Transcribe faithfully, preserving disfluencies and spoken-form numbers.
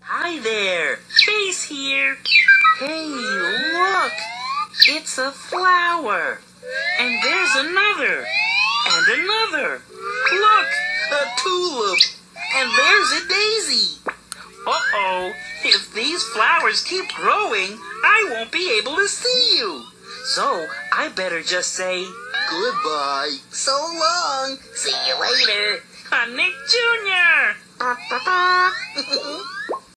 Hi there, Face here. Hey, look, it's a flower. And there's another, and another. Look, a tulip, and there's a daisy. Uh-oh, if these flowers keep growing, I won't be able to see you. So I better just say goodbye. So long. See you later. I'm Nick Junior